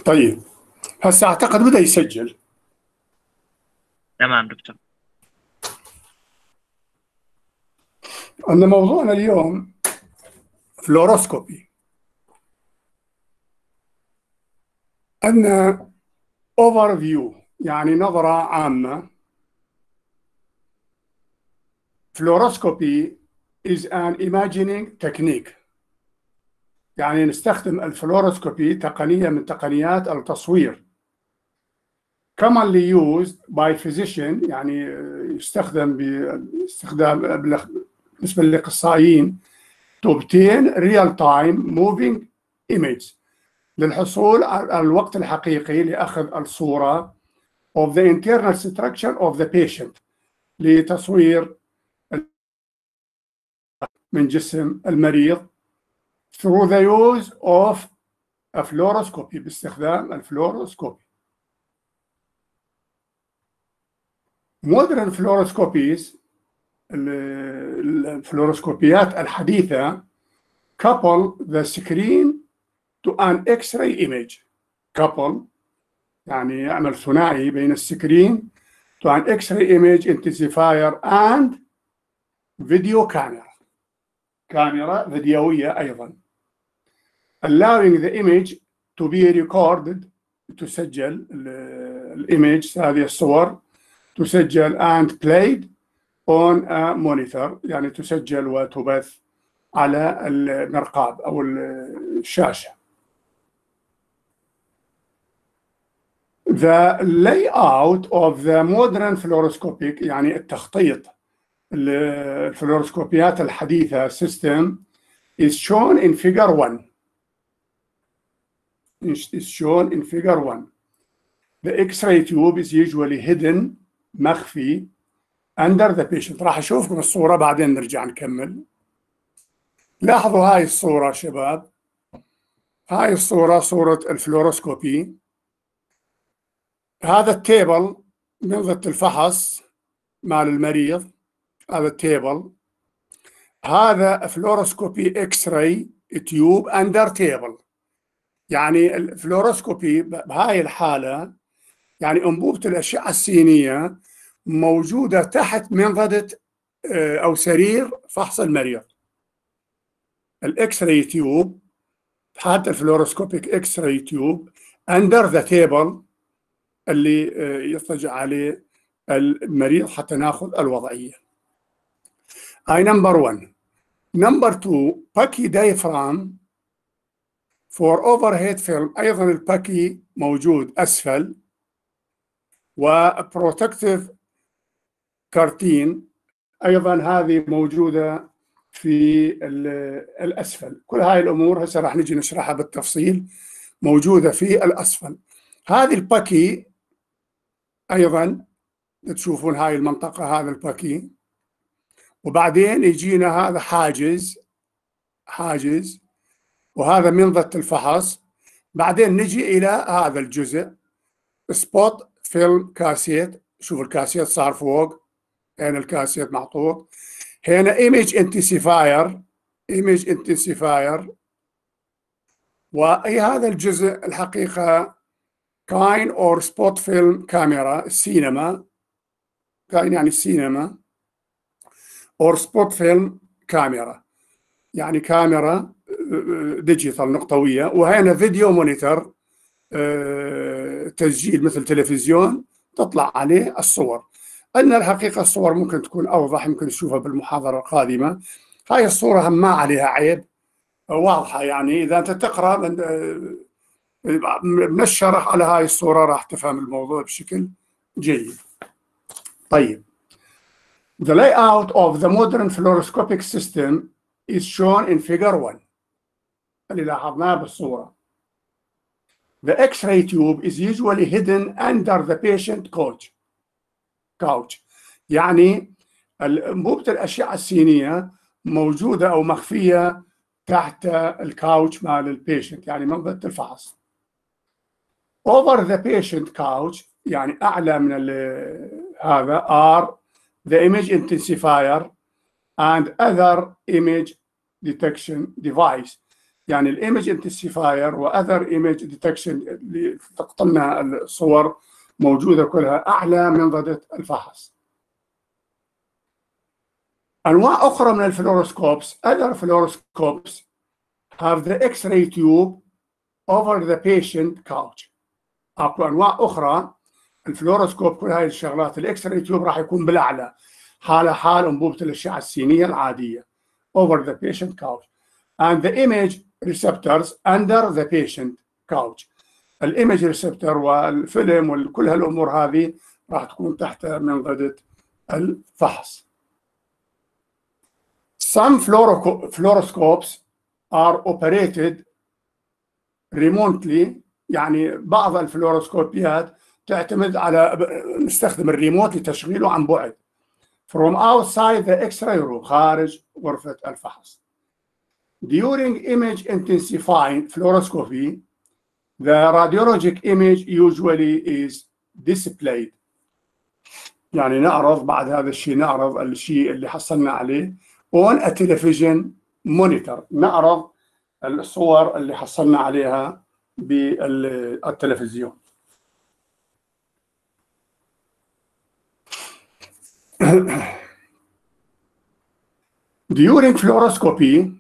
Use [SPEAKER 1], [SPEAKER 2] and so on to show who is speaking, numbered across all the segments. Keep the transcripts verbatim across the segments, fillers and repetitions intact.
[SPEAKER 1] طيب هسه اعتقد بدأ يسجل.
[SPEAKER 2] تمام دكتور.
[SPEAKER 1] عندنا موضوعنا اليوم فلوروسكوبي. عندنا اوفر فيو يعني نظرة عامة. فلوروسكوبي is an imaging technique، يعني نستخدم الفلوروسكوبي تقنية من تقنيات التصوير commonly used by physician، يعني يستخدم باستخدام بالنسبة للأخصائيين to obtain real time moving image، للحصول على الوقت الحقيقي لأخذ الصورة of the internal structure of the patient، لتصوير من جسم المريض through the use of a fluoroscopy، باستخدام الفلوروسكوبي. modern fluoroscopies، الفلوروسكوبيات الحديثة couple the screen to an X-ray image. couple يعني يعمل ثنائي بين السكرين to an X-ray image intensifier and video camera، كاميرا فيديوية أيضا، allowing the image to be recorded، تسجل الإيمج هذه الصور تسجل and played on a monitor، يعني تسجل وتبث على المرقاب أو الشاشة. The layout of the modern fluoroscopic، يعني التخطيط الفلوروسكوبيات الحديثة system is shown in figure one. is shown in figure one. The X-ray tube is usually hidden، مخفي under the patient. راح أشوفكم الصورة بعدين نرجع نكمل. لاحظوا هاي الصورة شباب، هاي الصورة صورة الفلوروسكوبي. هذا التيبل منظمة الفحص مال المريض، هذا التيبل، هذا فلوروسكوبي اكس راي تيوب اندر تيبل، يعني الفلوروسكوبي بهاي الحالة يعني أنبوبة الأشعة السينية موجودة تحت منظدة أو سرير فحص المريض. الاكس راي تيوب، حتى الفلوروسكوبيك اكس راي تيوب اندر ذا تيبل اللي يضطجع عليه المريض حتى ناخذ الوضعية. هاي نمبر واحد. نمبر اثنين باكي دايفرام فور اوفرهيد فيلم، ايضا الباكي موجود اسفل، وبروتكتيف كارتين ايضا هذه موجودة في الاسفل. كل هاي الامور هسه راح نجي نشرحها بالتفصيل، موجودة في الاسفل. هذه الباكي ايضا تشوفون هاي المنطقة، هذا الباكي، وبعدين يجينا هذا حاجز حاجز وهذا منظة الفحص. بعدين نجي إلى هذا الجزء سبوت فيلم كاسيت. شوف الكاسيت صار فوق، هنا الكاسيت محطوط، هنا ايمج انتنسيفاير ايمج انتنسيفاير وأي هذا الجزء الحقيقة كاين اور سبوت فيلم كاميرا، السينما، كاين يعني السينما، اور سبوت فيلم كاميرا يعني كاميرا ديجيتال نقطوية، وهنا فيديو مونيتور تسجيل مثل تلفزيون تطلع عليه الصور. أن الحقيقة الصور ممكن تكون أوضح، ممكن نشوفها بالمحاضرة القادمة. هاي الصورة هم ما عليها عيب، واضحة، يعني إذا أنت تقرأ من, من الشرح على هاي الصورة راح تفهم الموضوع بشكل جيد. طيب The layout of the modern fluoroscopic system is shown in figure one، اللي لاحظناه بالصورة. The X-ray tube is usually hidden under the patient couch. couch يعني أنبوبة الأشعة السينية موجودة أو مخفية تحت الكاوتش مال البيشنت، يعني منظمة الفحص. Over the patient couch يعني أعلى من هذا are the image intensifier and other image detection device، يعني الايمج انتنسيفاير واذر ايمج ديتكشن اللي تقط لنا الصور موجوده كلها اعلى من ضده الفحص. انواع اخرى من الفلوروسكوبس other fluoroscopes have the X-ray tube over the patient couch. اكو انواع اخرى الفلوروسكوب كل هاي الشغلات الاكس راي تيوب راح يكون بالاعلى حاله حال انبوبه الاشعه السينيه العاديه over the patient couch and the image receptors under the patient couch. الايمج ريسبتور والفيلم وكل هالامور هذه راح تكون تحت منضده الفحص. Some fluoroscopes are operated remotely، يعني بعض الفلوروسكوبيات تعتمد على نستخدم الريموت لتشغيله عن بعد from outside the X-ray room، خارج غرفة الفحص. During image intensifying fluoroscopy the radiologic image usually is displayed. يعني نعرض بعد هذا الشيء نعرض الشيء اللي حصلنا عليه on a television monitor، نعرض الصور اللي حصلنا عليها بالتلفزيون. During fluoroscopy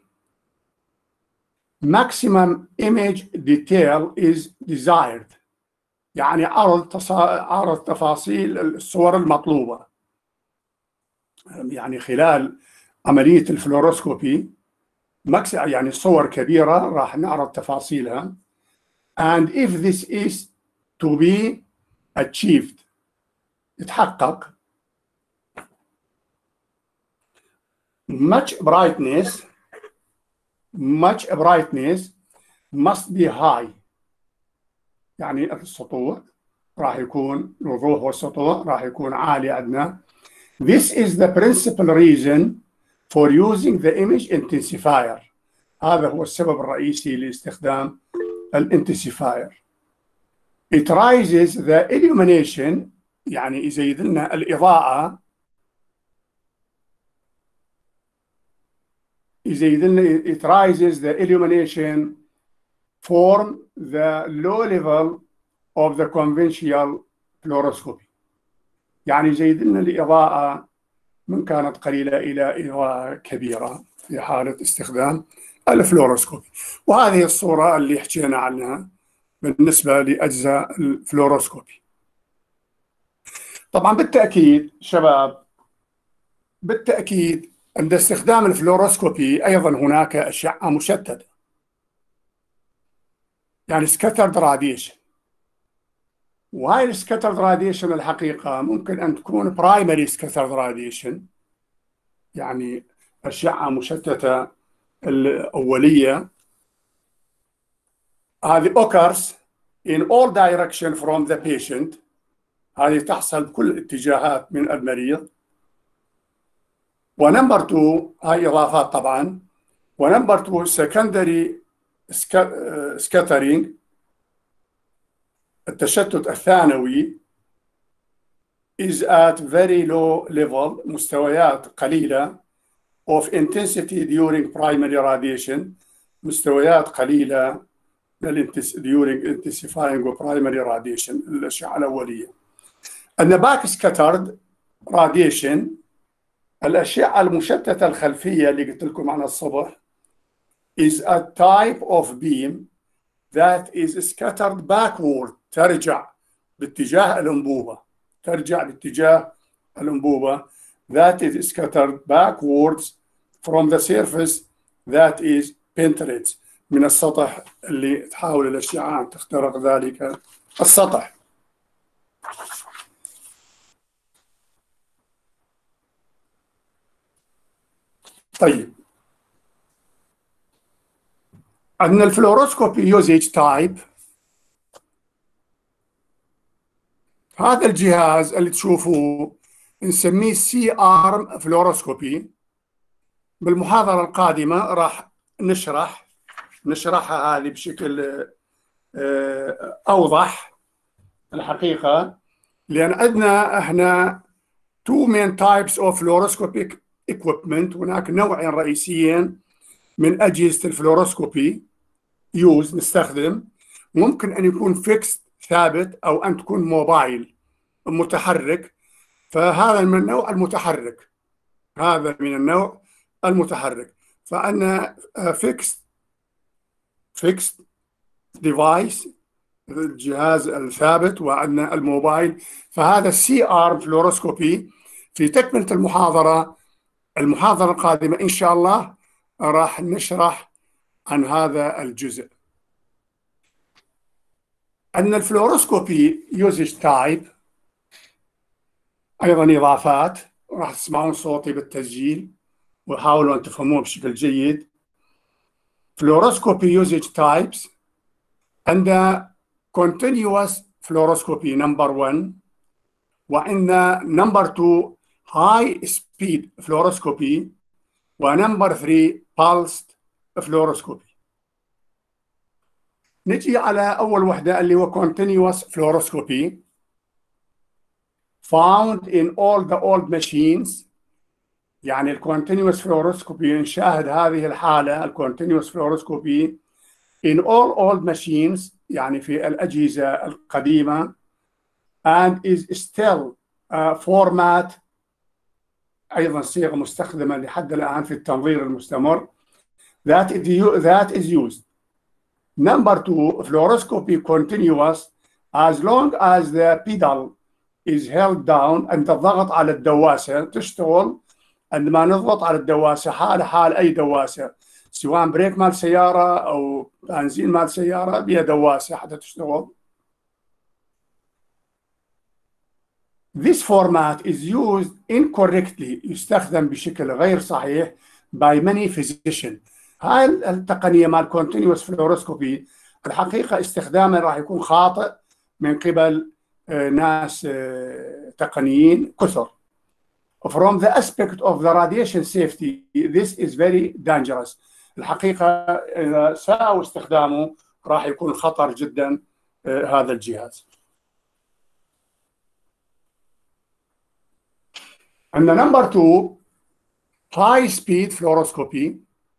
[SPEAKER 1] maximum image detail is desired، يعني عرض تصا... عرض تفاصيل الصور المطلوبة. يعني خلال عملية الفلوروسكوبي مكس يعني صور كبيرة راح نعرض تفاصيلها. and if this is to be achieved يتحقق much brightness much brightness must be high، يعني السطوع راح يكون الوضوح والسطوع راح يكون عالي عندنا. This is the principal reason for using the image intensifier، هذا هو السبب الرئيسي لاستخدام الانتنسيفاير. It raises the illumination، يعني يزيد لنا الإضاءة، يزيد لنا it raises the illumination from the low level of the conventional fluoroscopy، يعني يزيد لنا الإضاءة من كانت قليلة إلى إضاءة كبيرة في حالة استخدام الفلوروسكوبي. وهذه الصورة اللي حكينا عنها بالنسبة لأجزاء الفلوروسكوبي. طبعا بالتأكيد شباب بالتأكيد عند استخدام الفلوروسكوبي أيضا هناك أشعة مشتتة، يعني scattered radiation. وهاي السكاترد راديشن الحقيقة ممكن أن تكون برايمري سكاترد راديشن، يعني أشعة مشتتة الأولية. هذه occurs in all direction from the patient، هذه تحصل بكل اتجاهات من المريض. ونمبر تو هاي إضافات طبعا. ونمبر تو secondary scattering، التشتت الثانوي is at very low level، مستويات قليلة of intensity during primary radiation، مستويات قليلة during intensifying و primary radiation الأشعة الأولية. أن باك scattered radiation الأشعة المشتتة الخلفية اللي قلت لكم عنها الصبح is a type of beam that is scattered backward، ترجع باتجاه الأنبوبة، ترجع باتجاه الأنبوبة that is scattered backwards from the surface that is penetrates، من السطح اللي تحاول الأشعة أن تخترق ذلك السطح. طيب عندنا الفلوروسكوبي يوزيج تايب. هذا الجهاز اللي تشوفوه نسميه سي ارم فلوروسكوبي. بالمحاضرة القادمة راح نشرح نشرحها هذه بشكل أوضح الحقيقة، لأن عندنا احنا two main types of fluoroscopic equipment، هناك نوعين رئيسيين من أجهزة الفلوروسكوبي. يوز نستخدم، ممكن أن يكون فيكس ثابت، أو أن تكون موبايل متحرك. فهذا من النوع المتحرك، هذا من النوع المتحرك. فأنا فيكس فيكس ديفايس، الجهاز الثابت، وأن الموبايل. فهذا السي ارم فلوروسكوبي. في تكملة المحاضرة المحاضرة القادمة إن شاء الله راح نشرح عن هذا الجزء. أن الفلوروسكوبي يوزج تايب، أيضا إضافات، راح تسمعون صوتي بالتسجيل وحاولوا أن تفهموه بشكل جيد. فلوروسكوبي usage types عند continuous fluoroscopy number one، وعند number two high speed fluoroscopy، ونمبر three pulsed fluoroscopy. نجي على أول وحدة اللي هو continuous fluoroscopy found in all the old machines. يعني الكونتينيوس فلوروسكوبي نشاهد هذه الحالة الكونتينيوس فلوروسكوبي in all old machines، يعني في الأجهزة القديمة، and is still uh, format، أيضا صيغة مستخدمة لحد الآن في التنظير المستمر، that is, that is used. Number two, fluoroscopy continuous as long as the pedal is held down، عند الضغط على الدواسة تشتغل. عندما نضغط على الدواسة حال حال أي دواسة، سواء بريك مال سيارة أو بنزين مال سيارة، بها دواسة حتى تشتغل. This format is used incorrectly، يستخدم بشكل غير صحيح by many physicians. هاي التقنية مال continuous fluoroscopy الحقيقة استخدامها راح يكون خاطئ من قبل ناس تقنيين كثر. From the aspect of the radiation safety, this is very dangerous. الحقيقة إذا ساءوا استخدامه راح يكون خطر جدا هذا الجهاز. عندنا number two high speed fluoroscopy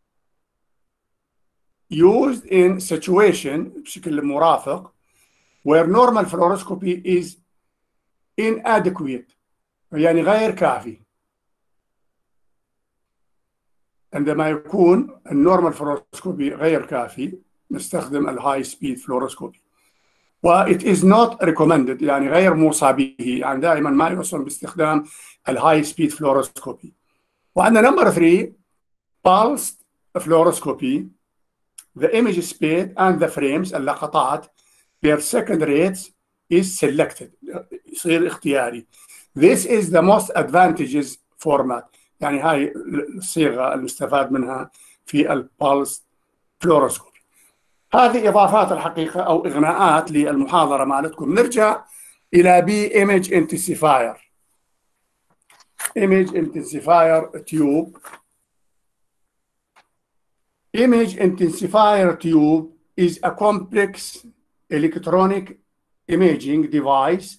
[SPEAKER 1] used in situation بشكل مرافق where normal fluoroscopy is inadequate، يعني غير كافي. عندما يكون النورمال فلوروسكوبي غير كافي نستخدم الهاي سبيد فلوروسكوبي. و it is not recommended، يعني غير موصى به، يعني دائما ما يوصل باستخدام الهاي سبيد فلوروسكوبي. وعندنا نمبر ثلاثة pulsed fluoroscopy. The image speed and the frames، اللقطات per second rates is selected، يصير اختياري. This is the most advantageous format، يعني هاي الصيغة المستفاد منها في البالس فلوروسكوبي. هذه إضافات الحقيقة أو إغناءات للمحاضرة مالتكم. نرجع إلى بي image intensifier. image intensifier tube. image intensifier tube is a complex electronic imaging device.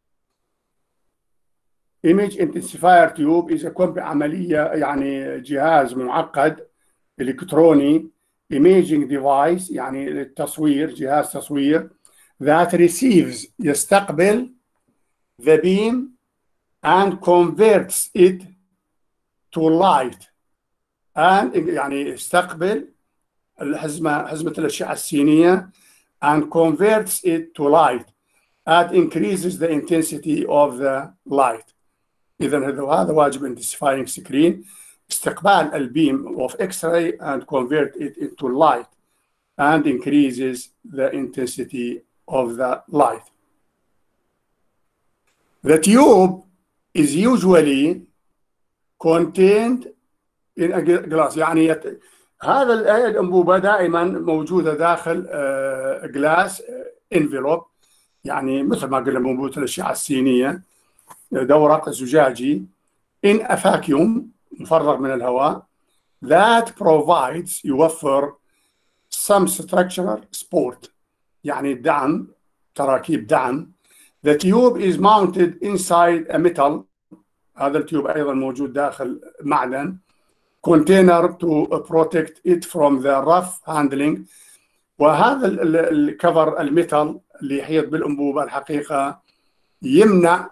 [SPEAKER 1] image intensifier tube is a complex، عملية يعني جهاز معقد إلكتروني، imaging device يعني التصوير، جهاز تصوير، that receives يستقبل the beam and converts it to light، and يعني يستقبل الحزمة حزمة الأشعة السينية and converts it to light and increases the intensity of the light. إذا هذا واجب intensifying screen، استقبال البيم of X-ray and convert it into light and increases the intensity of the light. The tube is usually contained in a glass، يعني يت... هذا الأنبوبة دائما موجودة داخل glass envelope، يعني مثل ما قلنا أنبوبة الأشعة السينية، دورق زجاجي in a vacuum، مفرغ من الهواء، that provides يوفر some structural support، يعني دعم، تراكيب دعم. The tube is mounted inside a metal، هذا التيوب أيضا موجود داخل معدن، container to protect it from the rough handling، وهذا الكفر الميتال اللي يحيط بالانبوبه الحقيقه يمنع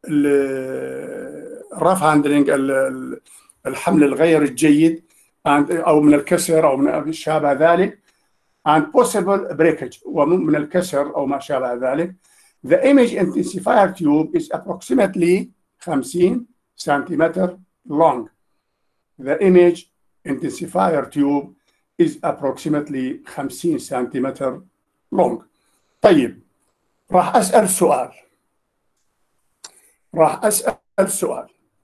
[SPEAKER 1] الرف هاندلنج، الحمل الغير الجيد او من الكسر او من شابه ذلك، and possible breakage، ومن الكسر او ما شابه ذلك. The image intensifier tube is approximately خمسين سنتيمتر long. The image intensifier tube is approximately خمسين سنتيمتر long. طيب، راح أسأل سؤال راح أسأل سؤال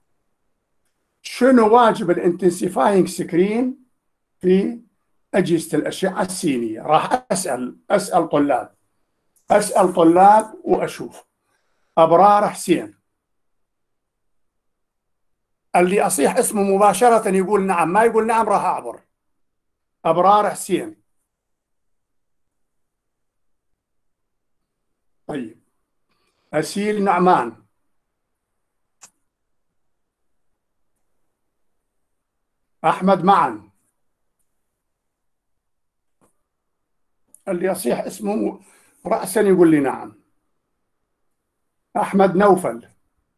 [SPEAKER 1] شنو واجب الانتنسيفاينج سكرين في أجهزة الأشعة السينية؟ راح أسأل أسأل طلاب أسأل طلاب وأشوف. أبرار حسين اللي أصيح اسمه مباشرة يقول نعم، ما يقول نعم راح أعبر. أبرار حسين. طيب، أسيل نعمان. أحمد معا. اللي يصيح اسمه رأسا يقول لي نعم. أحمد نوفل.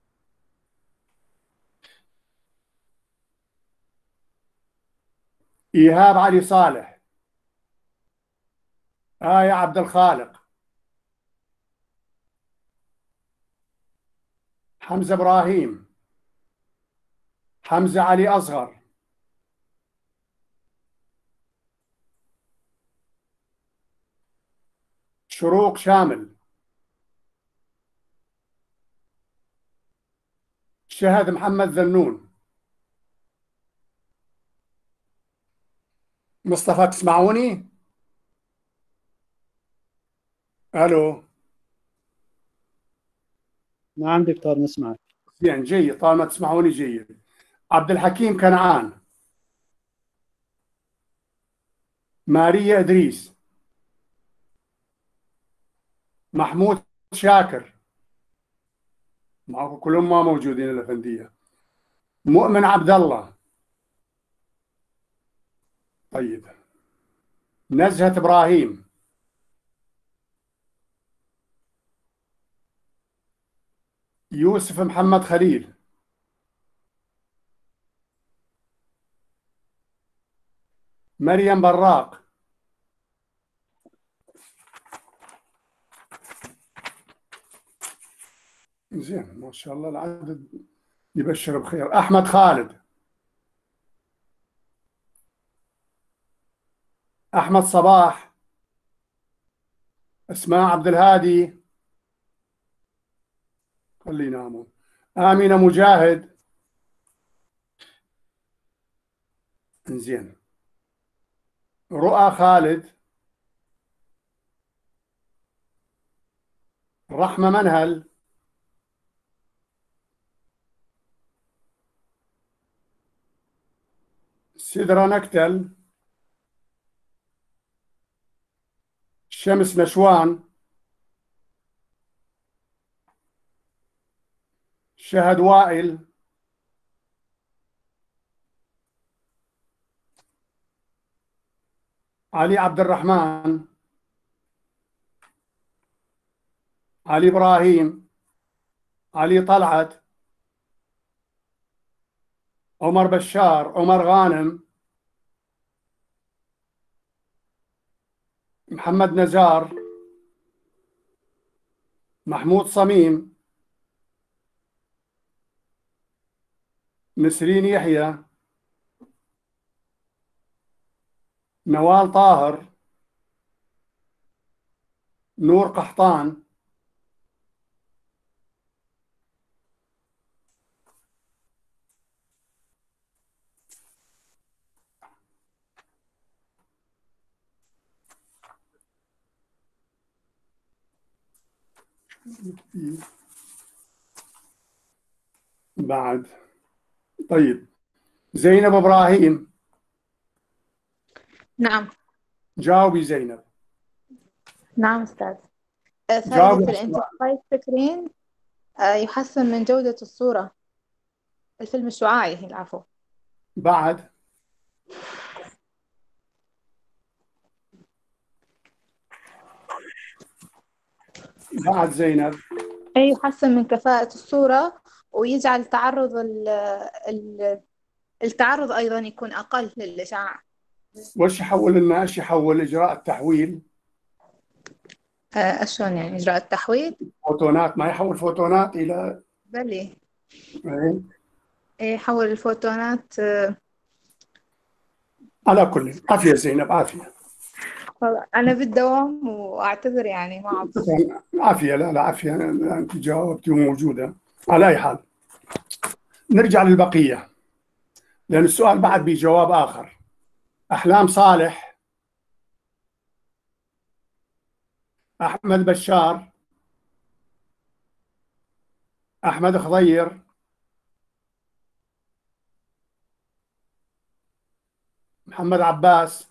[SPEAKER 1] إيهاب علي صالح. آية عبد الخالق. حمزة إبراهيم. حمزة علي أصغر. شروق شامل. شهد محمد ذنون. مصطفى تسمعوني؟ ألو.
[SPEAKER 2] نعم دكتور نسمعك.
[SPEAKER 1] زين، جيد، طالما تسمعوني جيد. عبد الحكيم كنعان. ماريا إدريس. محمود شاكر. معكم كلهم ما موجودين الأفندية. مؤمن عبد الله. طيب، نزهة إبراهيم. يوسف محمد خليل. مريم براق. زين، ما شاء الله العدد يبشر بخير. أحمد خالد. أحمد صباح. اسماء عبد الهادي. خلي ينامون. آمنة مجاهد. زين. رؤى خالد. رحمة منهل. سدرة نكتل. شمس نشوان. شهد وائل. علي عبد الرحمن. علي إبراهيم. علي طلعت. عمر بشار. عمر غانم. محمد نزار. محمود صميم. نسرين يحيى. نوال طاهر. نور قحطان. بعد. طيب، زينب إبراهيم.
[SPEAKER 3] نعم.
[SPEAKER 1] جاوبي زينب.
[SPEAKER 3] نعم أستاذ.
[SPEAKER 1] جاوبي
[SPEAKER 3] فائدة الانترفايس سكرين يحسن من جودة الصورة، الفيلم الشعاعي العفو.
[SPEAKER 1] بعد. بعد زينب.
[SPEAKER 3] أي يحسن من كفاءة الصورة ويجعل تعرض ال ال التعرض أيضا يكون أقل للإشعاع.
[SPEAKER 1] وش يحول لنا؟ ايش يحول إجراء التحويل؟
[SPEAKER 3] آه، شلون يعني إجراء التحويل؟
[SPEAKER 1] فوتونات، ما يحول فوتونات إلى
[SPEAKER 3] بلي
[SPEAKER 1] إيه؟
[SPEAKER 3] إيه، يحول الفوتونات. آه،
[SPEAKER 1] على كل عافية زينب، عافية.
[SPEAKER 3] والله أنا بالدوام وأعتذر يعني ما أعرف.
[SPEAKER 1] شكراً. عافية، لا لا عافية، أنت جاوبتي وموجودة. على أي حال نرجع للبقية، لأن السؤال بعد بجواب آخر. أحلام صالح، أحمد بشار، أحمد خضير، محمد عباس،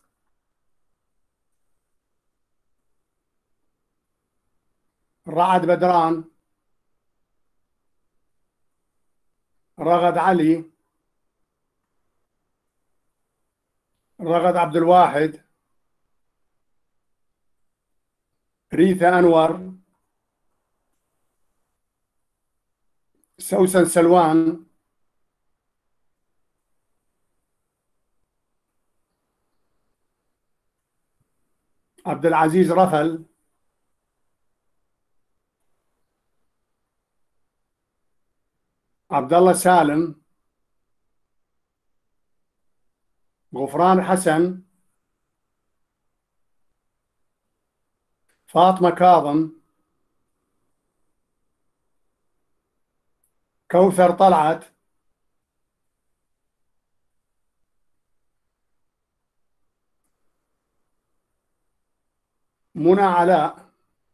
[SPEAKER 1] رعد بدران، رغد علي، رغد عبد الواحد، ريثا أنور، سوسن سلوان، عبد العزيز رفل، عبد الله سالم، غفران حسن، فاطمة كاظم، كوثر طلعت، منى علاء،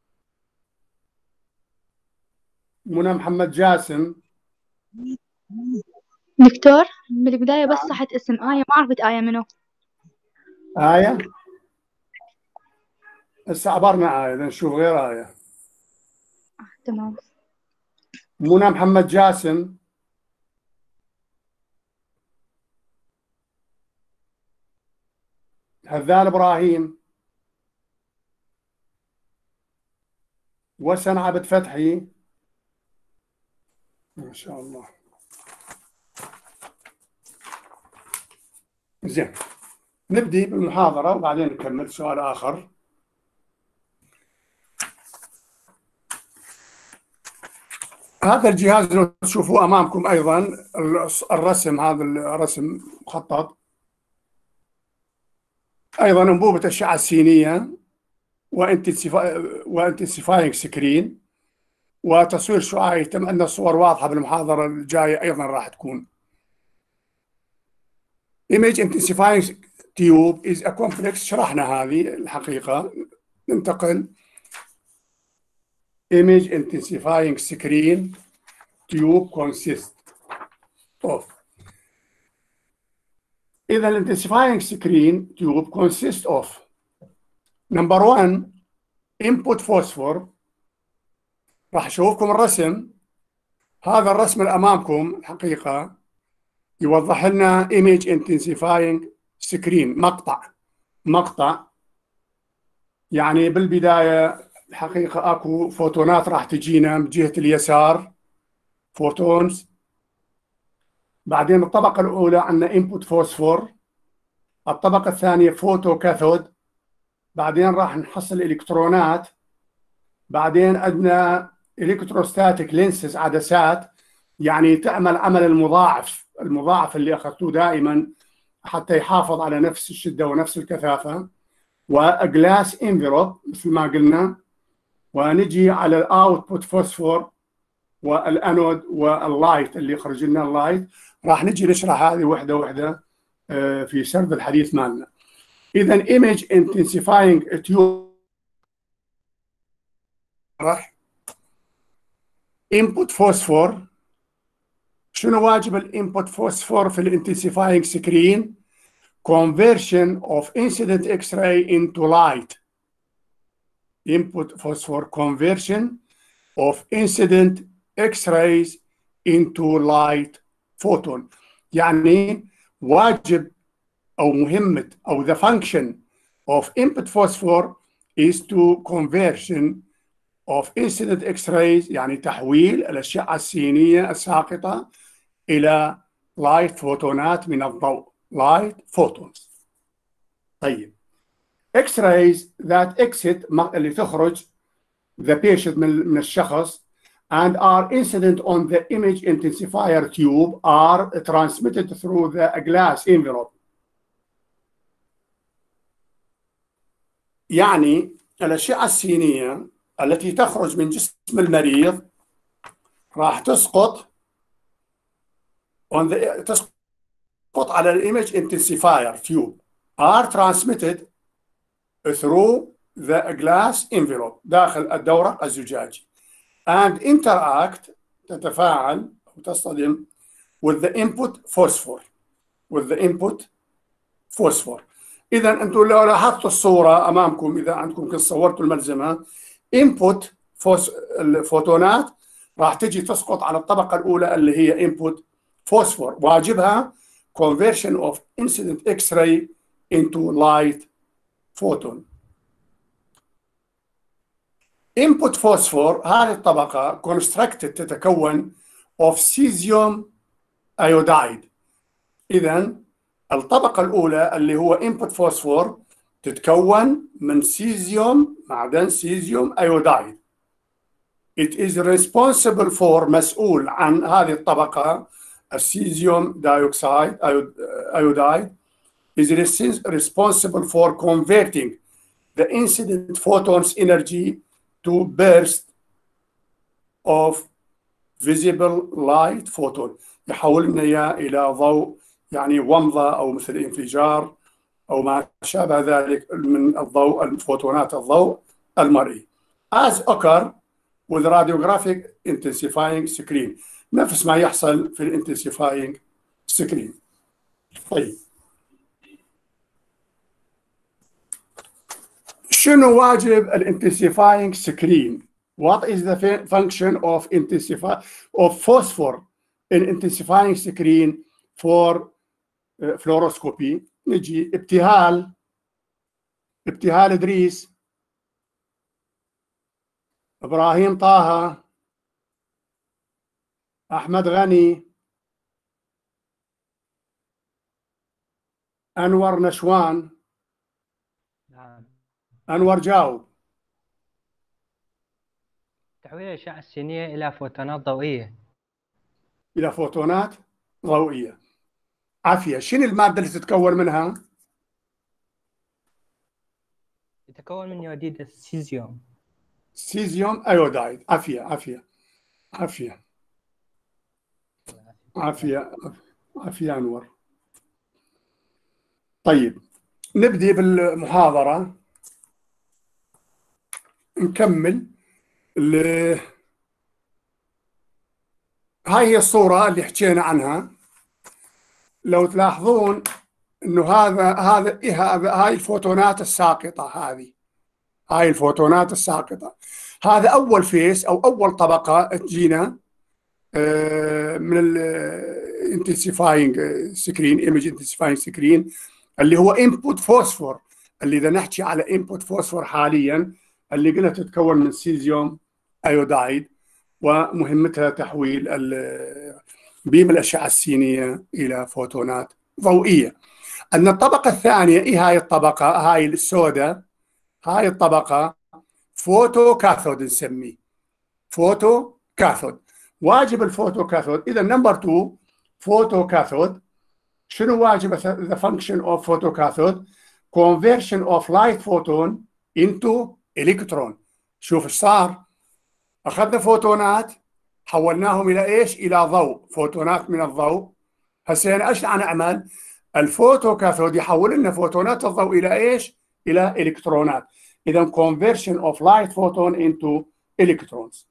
[SPEAKER 1] منى محمد جاسم.
[SPEAKER 4] دكتور بالبداية بس صحت اسم آية، ما عرفت آية منو.
[SPEAKER 1] آية هسه عبرنا آية، نشوف غير آية.
[SPEAKER 4] آه، تمام.
[SPEAKER 1] منى محمد جاسم، هذال إبراهيم، وسن عبد فتحي. ما شاء الله. زين، نبدي بالمحاضرة وبعدين نكمل سؤال آخر. هذا الجهاز لو تشوفوه أمامكم أيضا، الرسم، هذا الرسم مخطط، أيضا أنبوبة أشعة سينية وانتنسيفاينج سكرين وتصوير شعاعي. يتم أن الصور واضحة بالمحاضرة الجاية أيضا راح تكون. Image intensifying tube is a complex. شرحنا هذه الحقيقة. ننتقل. Image intensifying screen tube consists of. إذا ال intensifying screen tube consists of number one input phosphor. راح أشوفكم الرسم. هذا الرسم اللي أمامكم الحقيقة يوضح لنا image intensifying screen، مقطع مقطع يعني بالبداية الحقيقة أكو فوتونات راح تجينا من جهة اليسار، فوتونز. بعدين الطبقة الأولى عندنا input فوسفور، الطبقة الثانية فوتو كاثود، بعدين راح نحصل إلكترونات، بعدين عندنا إلكتروستاتيك لينسز، عدسات، يعني تعمل عمل المضاعف المضاعف اللي أخذتوه دائما حتى يحافظ على نفس الشدة ونفس الكثافة، وجلاس انفلوب مثل ما قلنا. ونجي على الاوتبوت فوسفور والانود واللايت اللي يخرج لنا اللايت. راح نجي نشرح هذه وحده وحده في سرد الحديث مالنا. اذا image intensifying tube راح input فوسفور. شنو واجب الانبوت فوسفور في الانتنسيفاينج سكرين؟ conversion of incident X-ray into light. Input phosphor conversion of incident X-rays into light photon. يعني واجب أو مهمة أو the function of input phosphor is to conversion of incident X-rays يعني تحويل الأشعة السينية الساقطة إلى light فوتونات من الضوء light photons. طيب X-rays that exit اللي تخرج the patient من الشخص and are incident on the image intensifier tube are transmitted through the glass envelope. يعني الأشعة السينية التي تخرج من جسم المريض راح تسقط on the تسقط على الإيمج intensifier tube are transmitted through the glass envelope داخل الدورق الزجاجي and interact تتفاعل أو تصطدم with the input phosphor with the input phosphor. إذا أنتم لو لاحظتوا الصورة أمامكم إذا عندكم كنت صورتوا الملزمة input فوس الفوتونات راح تجي تسقط على الطبقة الأولى اللي هي input phosphor واجبها conversion of incident X-ray into light photon. input phosphor هذه الطبقة constructed تتكون of cesium iodide. إذا الطبقة الأولى اللي هو input phosphor تتكون من سيزيوم معدن سيزيوم iodide. It is responsible for مسؤول عن هذه الطبقة السيزيوم dioxide iodide is responsible for converting the incident photons energy to burst of visible light photon يحول لنا إياه إلى ضوء يعني ومضة أو مثل انفجار أو ما شابه ذلك من الضوء الفوتونات الضوء المرئي as occur with radiographic intensifying screen نفس ما يحصل في الانتنسيفاينج سكرين. طيب شنو واجب الانتنسيفاينج سكرين؟ What is the function of intensify of phosphor in intensifying screen for uh, fluoroscopy؟ نجي ابتهال ابتهال إدريس إبراهيم طه أحمد غني أنور نشوان
[SPEAKER 5] نعم.
[SPEAKER 1] أنور جاوب.
[SPEAKER 5] تحويل الأشعة السينية إلى فوتونات ضوئية.
[SPEAKER 1] إلى فوتونات ضوئية. عافية. شنو المادة اللي تتكون منها؟
[SPEAKER 5] يتكون من يوديد السيزيوم.
[SPEAKER 1] سيزيوم أيودايد. عافية عافية عافية عافية عافية أنور. طيب نبدي بالمحاضرة نكمل. هاي هي الصورة اللي حكينا عنها. لو تلاحظون انه هذا هذا هذا هاي الفوتونات الساقطة هذه هاي الفوتونات الساقطة هذا أول فيس أو أول طبقة تجينا من الانتنسيفاينج سكرين ايمج انتنسيفاينج سكرين اللي هو انبوت فوسفور اللي إذا نحكي على انبوت فوسفور حاليا اللي قلنا تتكون من سيزيوم ايودايد ومهمتها تحويل بيم الأشعة السينية إلى فوتونات ضوئية. أن الطبقة الثانية إيه هاي الطبقة؟ هاي السوداء هاي الطبقة فوتو كاثود نسميه فوتو كاثود. واجب الفوتو كاثود إذا نمبر اثنين فوتو كاثود. شنو واجب the function of photo cathode؟ conversion of light photon into electron. شوف ايش صار؟ أخذنا فوتونات حولناهم إلى إيش؟ إلى ضوء. فوتونات من الضوء. هسه أنا إيش نعمل؟ الفوتو كاثود يحول لنا فوتونات الضوء إلى إيش؟ إلى إلكترونات. إذا conversion of light photon into electrons.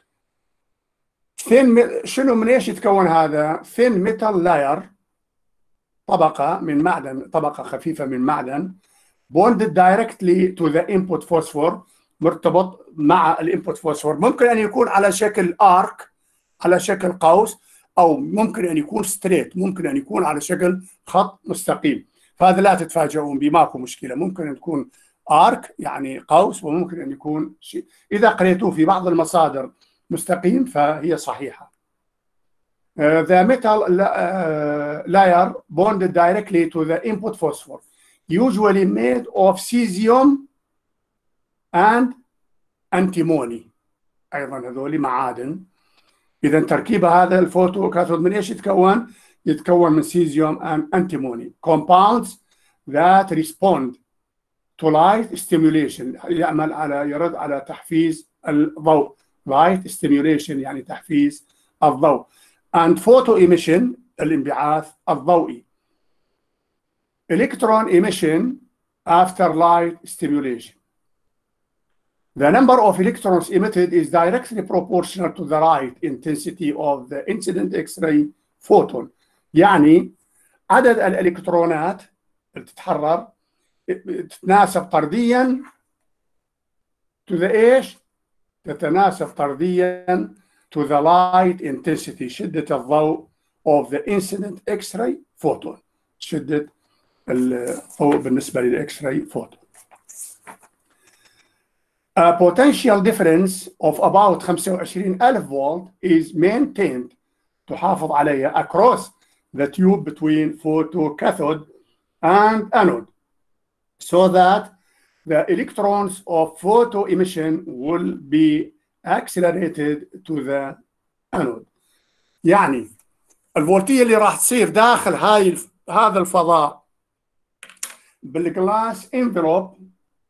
[SPEAKER 1] thin شنو من إيش يتكون هذا؟ thin metal layer طبقة من معدن طبقة خفيفة من معدن bonded directly to the input phosphor مرتبط مع الانبوت فوسفور. ممكن ان يكون على شكل ارك على شكل قوس او ممكن ان يكون ستريت ممكن ان يكون على شكل خط مستقيم. فهذا لا تتفاجئون به ماكو مشكله. ممكن ان تكون ارك يعني قوس، وممكن ان يكون شيء. اذا قريتوه في بعض المصادر مستقيم فهي صحيحه. Uh, the metal uh, layer bonded directly to the input phosphor, usually made of cesium and antimony. ايضا هذول معادن. اذا تركيب هذا الفوتو كاثود من ايش يتكون؟ يتكون من cesium and antimony compounds that respond to light stimulation. يعمل على يرد على تحفيز الضوء. light stimulation يعني تحفيز الضوء. and photo emission الانبعاث الضوئي. electron emission after light stimulation. The number of electrons emitted is directly proportional to the light intensity of the incident X-ray photon. يعني عدد الالكترونات اللي تتحرر تتناسب طرديا to the ايش؟ تتناسب طرديا to the light intensity شدة الضوء of the incident X-ray photon. شدة الضوء بالنسبة للإكس راي photon. A potential difference of about خمسة وعشرين ألف volt is maintained تحافظ عليها across the tube between photocathode and anode so that the electrons of photo emission will be accelerated to the anode. يعني الفولتية اللي راح تصير داخل هاي هذا الفضاء بالجلاس انفلوب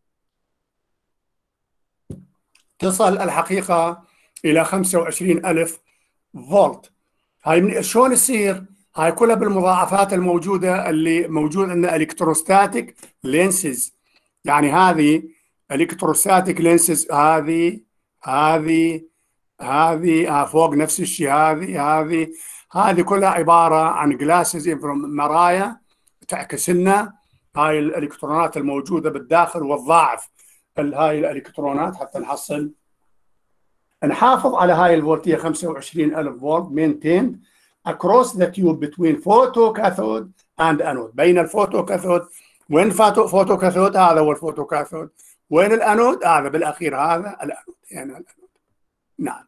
[SPEAKER 1] تصل الحقيقة إلى خمسة وعشرين ألف فولت. هاي من شلون يصير؟ هاي كلها بالمضاعفات الموجودة اللي موجود عندنا الكتروستاتيك لينسز. يعني هذه الكتروستاتيك لينسز هذه هذه هذه فوق نفس الشيء هذه هذه هذه كلها عبارة عن جلاسز مرايا تعكس لنا هاي الالكترونات الموجودة بالداخل وتضاعف هاي الالكترونات حتى نحصل نحافظ على هاي الفولتية خمسة وعشرين ألف فولت maintained across the tube between photocathode and anode. بين الفوتوكاثود وين فوتوكاثود هذا هو الفوتوكاثود، وين الانود هذا بالاخير هذا الانود يعني الانود. نعم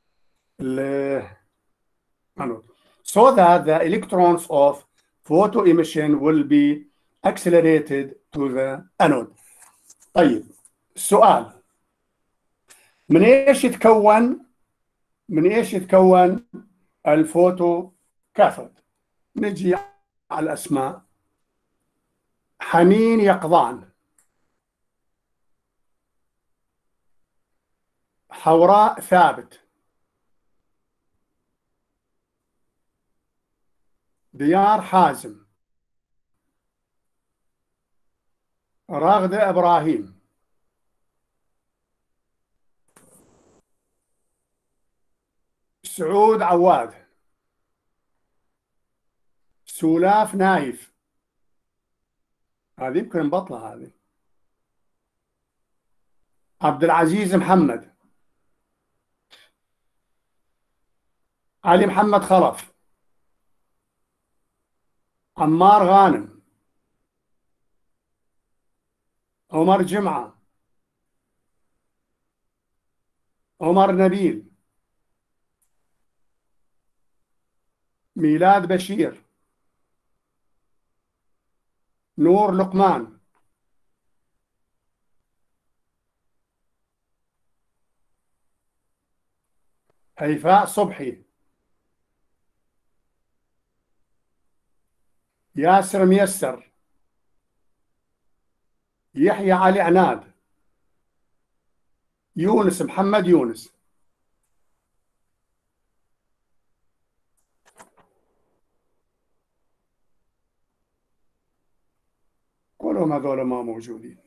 [SPEAKER 1] الانود. So that the electrons of photo emission will be accelerated to the anode. طيب السؤال من ايش يتكون من ايش يتكون الفوتو كاثود؟ نجي على الاسماء. حنين يقظان، حوراء ثابت، ديار حازم، راغدة ابراهيم، سعود عواد، سولاف نايف. هذه يمكن بطلة هذه. عبد العزيز محمد، علي محمد خلف، عمار غانم، عمر جمعة، عمر نبيل، ميلاد بشير، نور لقمان، هيفاء صبحي، ياسر ميسر، يحيى علي عناد، يونس محمد يونس. كلهم هذول ما موجودين.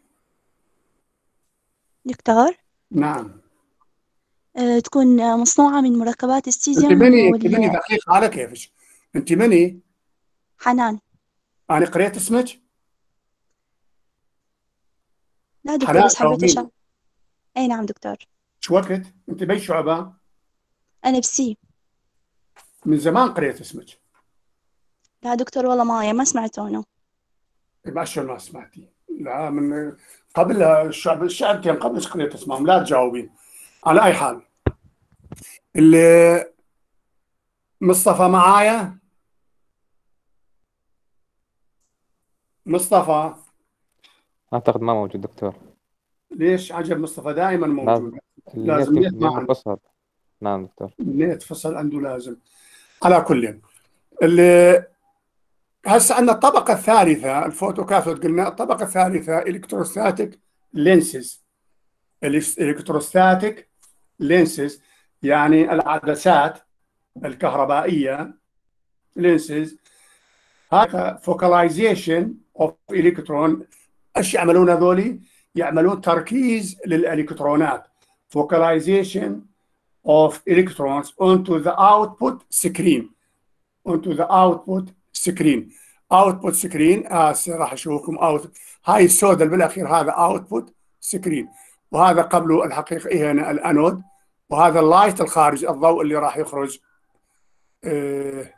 [SPEAKER 6] دكتور
[SPEAKER 1] نعم.
[SPEAKER 6] آه، تكون مصنوعة من مركبات
[SPEAKER 1] انت
[SPEAKER 6] السيزيوم
[SPEAKER 1] مني انت مني
[SPEAKER 6] وال-
[SPEAKER 1] دقيقة على كيفك. انت مني؟
[SPEAKER 6] حنان.
[SPEAKER 1] انا قريت اسمك؟
[SPEAKER 6] لا دكتور
[SPEAKER 1] حنان
[SPEAKER 6] بس حبيت
[SPEAKER 1] تومين.
[SPEAKER 6] أشرح. أي نعم دكتور.
[SPEAKER 1] شو وقت؟ انت بأي شعبة؟
[SPEAKER 6] أنا بسي.
[SPEAKER 1] من زمان قريت اسمك.
[SPEAKER 6] لا دكتور والله ما ما سمعتونه.
[SPEAKER 1] ما شلون ما سمعتي؟ لا من قبل الشعب الشعبتين قبل قريت اسمهم، لا تجاوبين. على اي حال، اللي مصطفى معايا؟ مصطفى
[SPEAKER 7] أعتقد ما موجود دكتور.
[SPEAKER 1] ليش؟ عجب، مصطفى دائما موجود.
[SPEAKER 7] النت
[SPEAKER 1] لازم
[SPEAKER 7] النت
[SPEAKER 1] يسمع.
[SPEAKER 7] فصل. نعم دكتور.
[SPEAKER 1] النت فصل عنده لازم. على كل، اللي هسه عندنا الطبقة الثالثة الفوتو كاثود، قلنا الطبقة الثالثة الكتروستاتيك لينسز. الكتروستاتيك لينسز يعني العدسات الكهربائية، لينسز. هذا فوكاليزيشن اوف الكترون. ايش يعملون هذولي؟ يعملون تركيز للالكترونات. فوكاليزيشن of electrons onto the output screen onto the output screen output screen آه راح اشوفكم اوت. هاي السوداء اللي بالاخير هذا output screen، وهذا قبله الحقيقي هنا الانود، وهذا اللايت الخارج، الضوء اللي راح يخرج. آه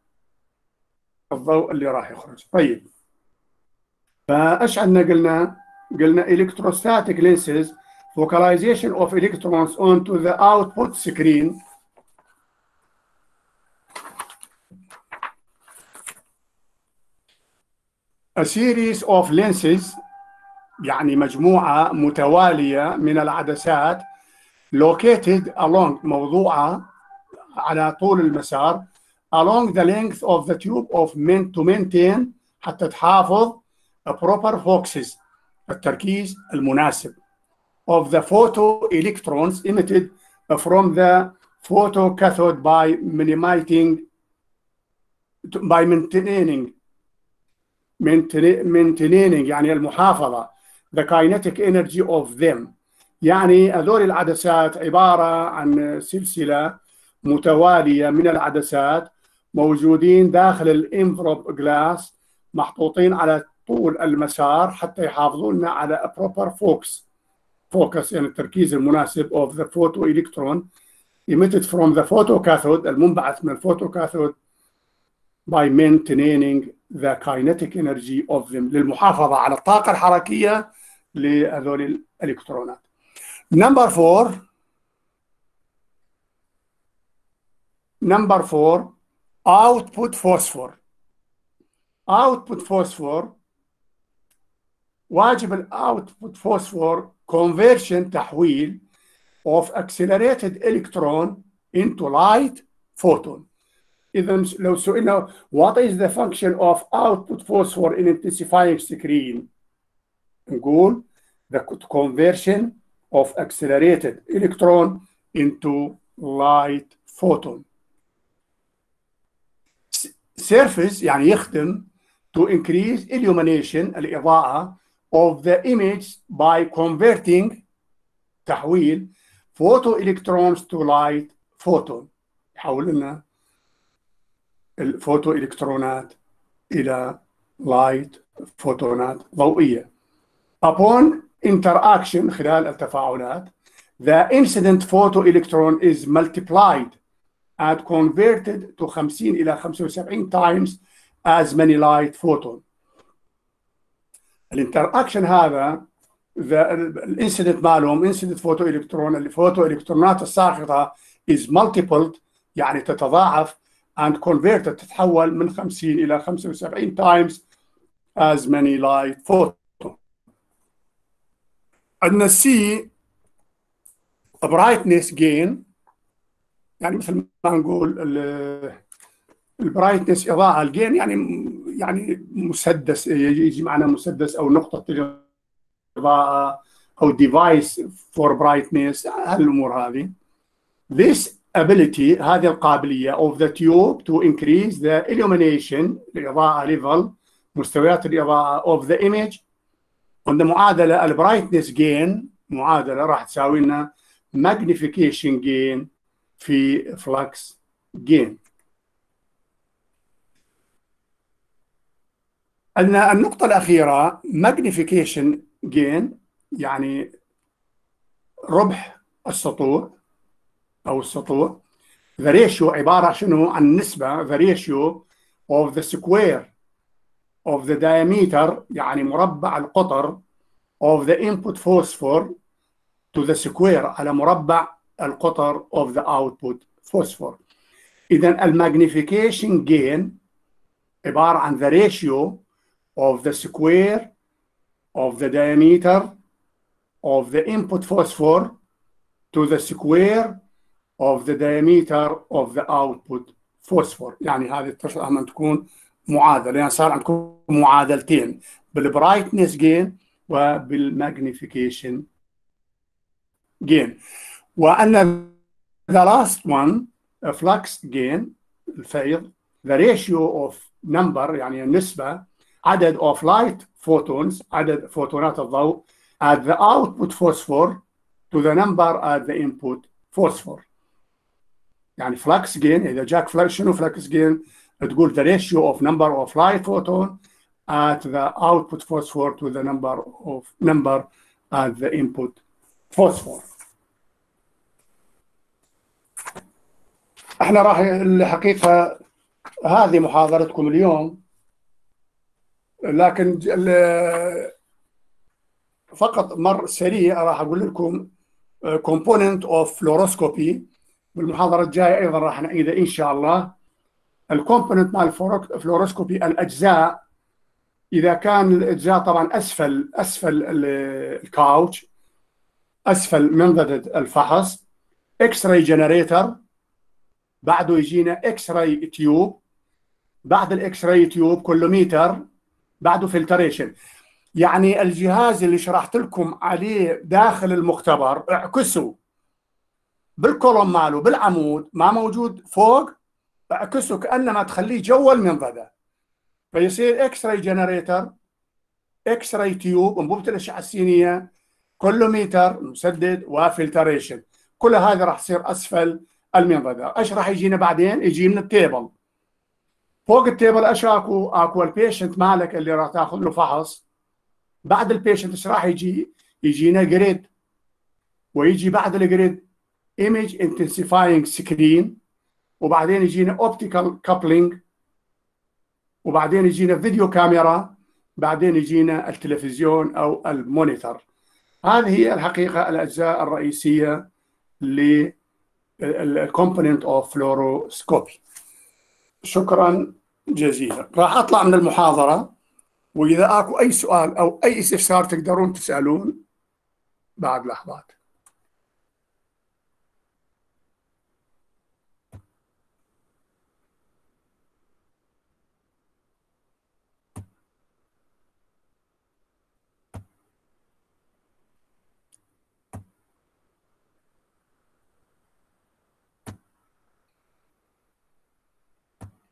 [SPEAKER 1] الضوء اللي راح يخرج. طيب، فايش عندنا؟ قلنا قلنا electrostatic lenses focalization of electrons onto the output screen. A series of lenses يعني مجموعة متوالية من العدسات located along موضوعة على طول المسار along the length of the tube of men to maintain حتى تحافظ a proper focus التركيز المناسب of the photoelectrons emitted from the photocathode by minimizing by maintaining maintaining يعني المحافظة the kinetic energy of them. يعني هذول العدسات عبارة عن سلسلة متوالية من العدسات موجودين داخل الانفلوب جلاس، محطوطين على طول المسار حتى يحافظون لنا على proper focus focus يعني التركيز المناسب of the photoelectron emitted from the photocathode المنبعث من الفوتوكاثود by maintaining the kinetic energy of them للمحافظة على الطاقة الحركية لهذول الإلكترونات. Number four Number four output phosphor. Output phosphor واجب الاوتبوت فوسفور conversion تحويل of accelerated electron into light photon. إذا لو سئلنا what is the function of output phosphor in intensifying screen، نقول the conversion of accelerated electron into light photon. Surface يعني يخدم to increase illumination الإضاءة of the image by converting تحويل photoelectrons to light photon، يحول لنا الفوتو إلكترونات إلى light فوتونات ضوئية. Upon interaction خلال التفاعلات the incident photoelectron is multiplied and converted to خمسين إلى خمسة وسبعين times as many light photon. الانتراكشن هذا الانسيدنت مالهم انسيدنت فوتو الكترون، الفوتو الكترونات الساقطه is multiplied يعني تتضاعف and converted تتحول من خمسين الى خمسة وسبعين times as many light photon. عندنا السي brightness gain يعني مثل ما نقول البرايتنس اضاءه، الجين يعني يعني مسدس، يجي معنا مسدس او نقطه اضاءه او ديفايس فور برايتنس، هالامور هذه. This ability هذه القابليه of the tube to increase the illumination الاضاءه level مستويات الاضاءه of the image. عندنا معادله البرايتنس جين معادله راح تساوي لنا magnification gain في flux gain. أن النقطة الأخيرة magnification gain يعني ربح السطوع أو السطوع. the ratio عبارة شنو عن نسبة the ratio of the square of the diameter يعني مربع القطر of the input phosphor to the square على مربع القطر of the output phosphor. إذا المagnification gain عبارة عن the ratio of the square of the diameter of the input phosphor to the square of the diameter of the output phosphor. يعني هذه تصلح أن تكون معادلة، يعني صار عندكم معادلتين بالبرايتنس جين وبالمagnification gain. وأن the last one flux gain الفيض the ratio of number يعني النسبة عدد of light photons عدد فوتونات الضوء at the output phosphor to the number at the input phosphor. يعني flux gain إذا جاك flux شنو flux gain تقول the ratio of number of light photon at the output phosphor to the number of number at the input phosphor. احنا راح الحقيقة هذه محاضرتكم اليوم، لكن فقط مر سريع راح اقول لكم component of fluoroscopy. بالمحاضرة الجاية ايضا راح نعيدها ان شاء الله. الكومبوننت مال الفلوروسكوبي الاجزاء، اذا كان الاجزاء طبعا اسفل اسفل الكاوتش اسفل منضدة الفحص، اكس راي جنريتر، بعده يجينا اكس راي تيوب، بعد الاكس راي تيوب كولوميتر، بعده فلتريشن. يعني الجهاز اللي شرحت لكم عليه داخل المختبر اعكسوا بالكولوم ماله بالعمود، ما موجود فوق اعكسه كانما تخليه جوا المنضده، فيصير اكس راي جنريتر، اكس راي تيوب انبوبه الاشعه السينيه، كولوميتر مسدد، وفلتريشن. كل هذا راح تصير اسفل المنضده. ايش راح يجينا بعدين؟ يجي لنا التيبل. فوق التيبل ايش اكو؟ اكو البيشنت مالك اللي راح تاخذ له فحص. بعد البيشنت ايش راح يجي؟ يجينا جريد، ويجي بعد الجريد ايمج انتنسيفاينج سكرين، وبعدين يجينا اوبتيكال كابلينج، وبعدين يجينا فيديو كاميرا، بعدين يجينا التلفزيون او المونيتور. هذه هي الحقيقه الاجزاء الرئيسيه للكومبوننت اوف فلوروسكوبي. شكرا جزيلا. راح اطلع من المحاضره، واذا اكو اي سؤال او اي استفسار تقدرون تسالون بعد لحظات.